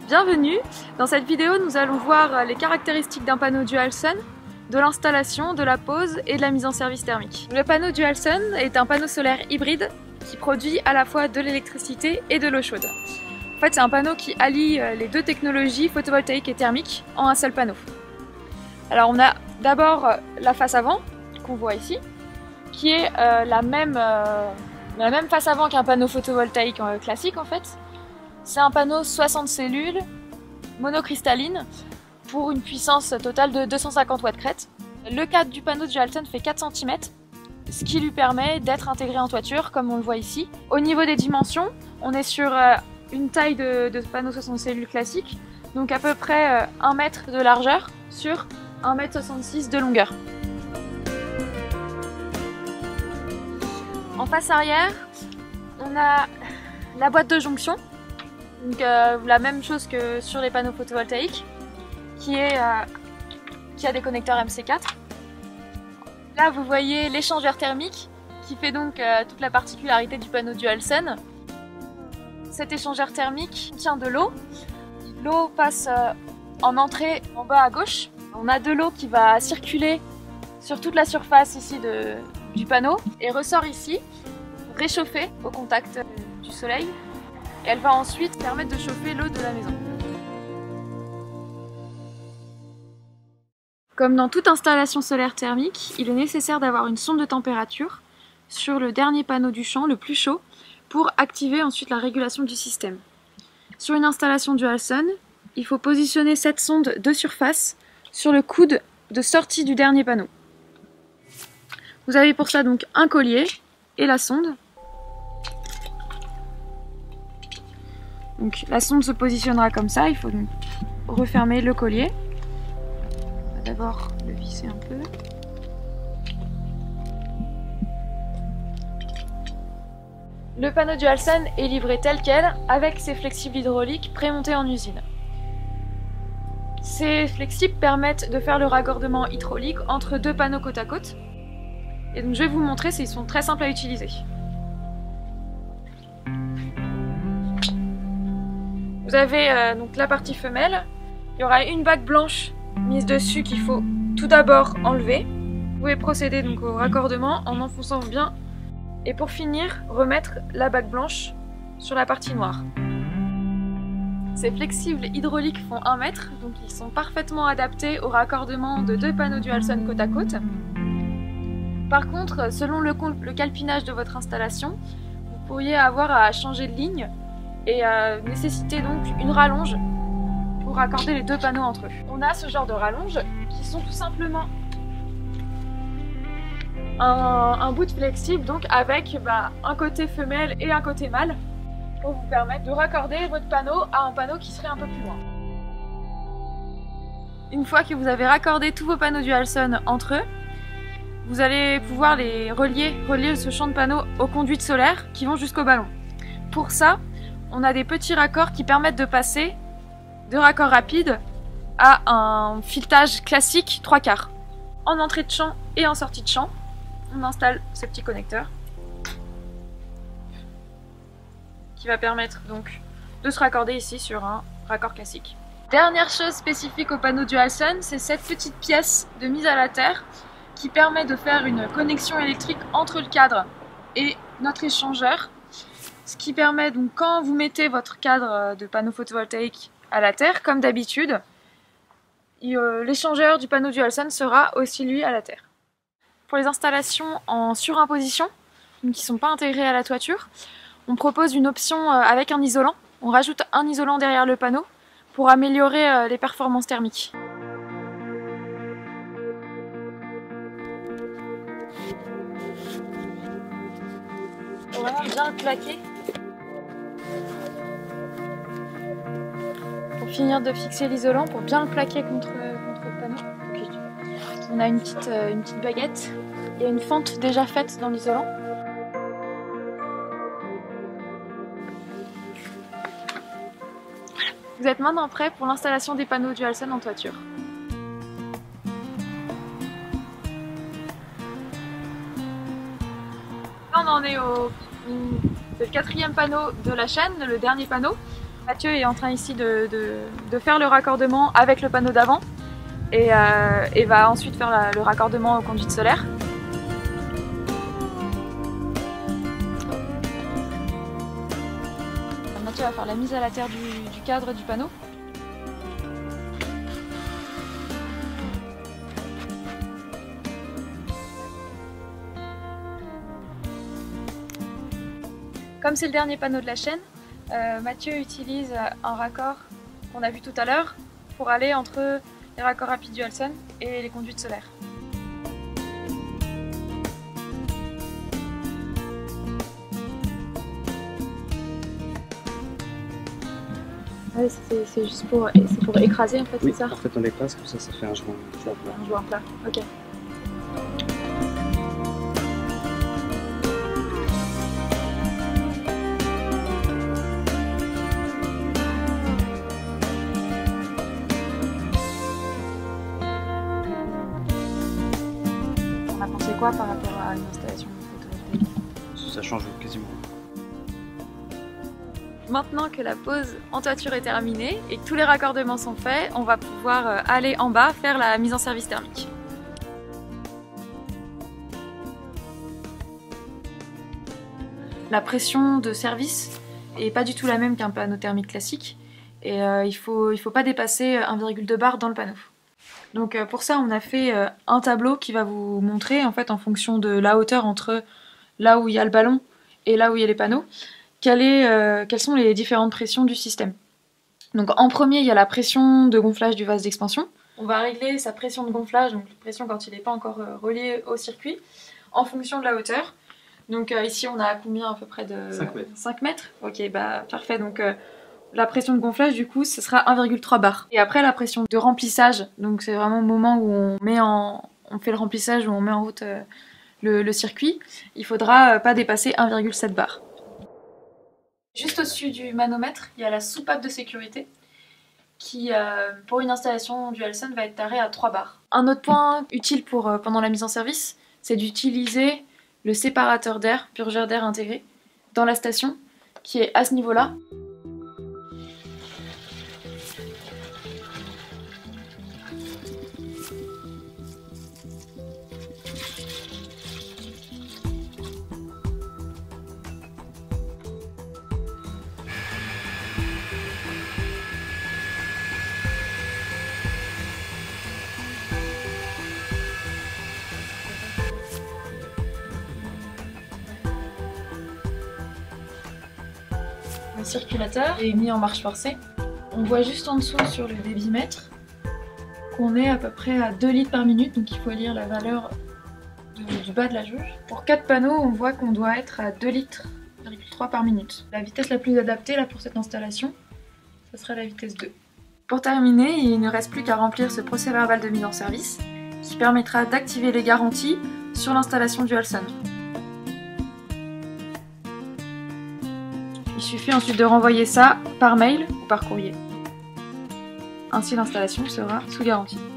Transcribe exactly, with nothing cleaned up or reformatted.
Bienvenue! Dans cette vidéo, nous allons voir les caractéristiques d'un panneau Dual-Sun, de l'installation, de la pose et de la mise en service thermique. Le panneau Dual-Sun est un panneau solaire hybride qui produit à la fois de l'électricité et de l'eau chaude. En fait, c'est un panneau qui allie les deux technologies photovoltaïque et thermique en un seul panneau. Alors on a d'abord la face avant, qu'on voit ici, qui est euh, la, même, euh, la même face avant qu'un panneau photovoltaïque euh, classique en fait. C'est un panneau soixante cellules, monocristalline, pour une puissance totale de deux cent cinquante watts crête. Le cadre du panneau Dual-Sun fait quatre centimètres, ce qui lui permet d'être intégré en toiture, comme on le voit ici. Au niveau des dimensions, on est sur euh, une taille de, de panneau soixante cellules classique, donc à peu près euh, un mètre de largeur sur un mètre soixante-six de longueur. En face arrière, on a la boîte de jonction. Donc euh, la même chose que sur les panneaux photovoltaïques, qui, est, euh, qui a des connecteurs M C quatre. Là vous voyez l'échangeur thermique qui fait donc euh, toute la particularité du panneau Dual-Sun. Cet échangeur thermique contient de l'eau. L'eau passe euh, en entrée en bas à gauche. On a de l'eau qui va circuler sur toute la surface ici de, du panneau et ressort ici, réchauffée au contact euh, du soleil. Et elle va ensuite permettre de chauffer l'eau de la maison. Comme dans toute installation solaire thermique, il est nécessaire d'avoir une sonde de température sur le dernier panneau du champ, le plus chaud, pour activer ensuite la régulation du système. Sur une installation Dual-Sun, il faut positionner cette sonde de surface sur le coude de sortie du dernier panneau. Vous avez pour ça donc un collier et la sonde. Donc la sonde se positionnera comme ça, il faut donc refermer le collier. On va d'abord le visser un peu. Le panneau Dual-Sun est livré tel quel avec ses flexibles hydrauliques prémontés en usine. Ces flexibles permettent de faire le raccordement hydraulique entre deux panneaux côte à côte. Et donc je vais vous montrer, ils sont très simples à utiliser. Vous avez euh, donc la partie femelle, il y aura une bague blanche mise dessus qu'il faut tout d'abord enlever. Vous pouvez procéder donc au raccordement en enfonçant bien et pour finir remettre la bague blanche sur la partie noire. Ces flexibles hydrauliques font un mètre, donc ils sont parfaitement adaptés au raccordement de deux panneaux Dual-Sun côte à côte. Par contre, selon le, le calpinage de votre installation, vous pourriez avoir à changer de ligne et euh, nécessiter donc une rallonge pour raccorder les deux panneaux entre eux. On a ce genre de rallonge qui sont tout simplement un, un bout de flexible donc avec bah, un côté femelle et un côté mâle pour vous permettre de raccorder votre panneau à un panneau qui serait un peu plus loin. Une fois que vous avez raccordé tous vos panneaux Dual-Sun entre eux, vous allez pouvoir les relier, relier ce champ de panneaux aux conduites solaires qui vont jusqu'au ballon. Pour ça, on a des petits raccords qui permettent de passer de raccords rapides à un filetage classique trois quarts. En entrée de champ et en sortie de champ, on installe ce petit connecteur qui va permettre donc de se raccorder ici sur un raccord classique. Dernière chose spécifique au panneau Dual-Sun, c'est cette petite pièce de mise à la terre qui permet de faire une connexion électrique entre le cadre et notre échangeur. Ce qui permet donc quand vous mettez votre cadre de panneau photovoltaïque à la terre, comme d'habitude, l'échangeur du panneau Dual-Sun sera aussi lui à la terre. Pour les installations en surimposition, qui ne sont pas intégrées à la toiture, on propose une option avec un isolant. On rajoute un isolant derrière le panneau pour améliorer les performances thermiques. On va vraiment bien le plaquer. Pour finir de fixer l'isolant, pour bien le plaquer contre, contre le panneau. Okay. On a une petite, une petite baguette. Il y a une fente déjà faite dans l'isolant. Vous êtes maintenant prêt pour l'installation des panneaux Dual-Sun en toiture. Là on en est au... C'est le quatrième panneau de la chaîne, le dernier panneau. Mathieu est en train ici de, de, de faire le raccordement avec le panneau d'avant et, euh, et va ensuite faire la, le raccordement aux conduites solaires. Mathieu va faire la mise à la terre du, du cadre du panneau. Comme c'est le dernier panneau de la chaîne, euh, Mathieu utilise un raccord qu'on a vu tout à l'heure pour aller entre les raccords rapides du Alson et les conduites solaires. Ouais, c'est juste pour, pour écraser en fait, oui, c'est ça? En fait on écrase, comme ça ça fait un joint plat. Un joint plat, ok. On a pensé quoi par rapport à une installation photovoltaïque? Ça change quasiment. Maintenant que la pose en toiture est terminée et que tous les raccordements sont faits, on va pouvoir aller en bas faire la mise en service thermique. La pression de service n'est pas du tout la même qu'un panneau thermique classique et euh, il faut, il faut pas dépasser un virgule deux bar dans le panneau. Donc euh, pour ça on a fait euh, un tableau qui va vous montrer en fait en fonction de la hauteur entre là où il y a le ballon et là où il y a les panneaux, quelle est, euh, quelles sont les différentes pressions du système. Donc en premier il y a la pression de gonflage du vase d'expansion. On va régler sa pression de gonflage, donc la pression quand il n'est pas encore euh, relié au circuit, en fonction de la hauteur. Donc euh, ici on a combien à peu près de... cinq mètres. cinq mètres. Ok, bah parfait. Donc euh, la pression de gonflage du coup ce sera un virgule trois bar. Et après la pression de remplissage, donc c'est vraiment le moment où on met en... on fait le remplissage, où on met en route euh, le, le circuit, il faudra euh, pas dépasser un virgule sept bar. Juste au-dessus du manomètre, il y a la soupape de sécurité qui, euh, pour une installation du Alson, va être tarée à trois bars. Un autre point utile pour, euh, pendant la mise en service, c'est d'utiliser le séparateur d'air, purgeur d'air intégré, dans la station, qui est à ce niveau-là. Le circulateur est mis en marche forcée. On voit juste en dessous sur le débitmètre qu'on est à peu près à deux litres par minute, donc il faut lire la valeur de, du bas de la jauge. Pour quatre panneaux, on voit qu'on doit être à deux litres virgule trois par minute. La vitesse la plus adaptée là, pour cette installation, ce sera la vitesse deux. Pour terminer, il ne reste plus qu'à remplir ce procès-verbal de mise en service qui permettra d'activer les garanties sur l'installation du Alson. Il suffit ensuite de renvoyer ça par mail ou par courrier. Ainsi l'installation sera sous garantie.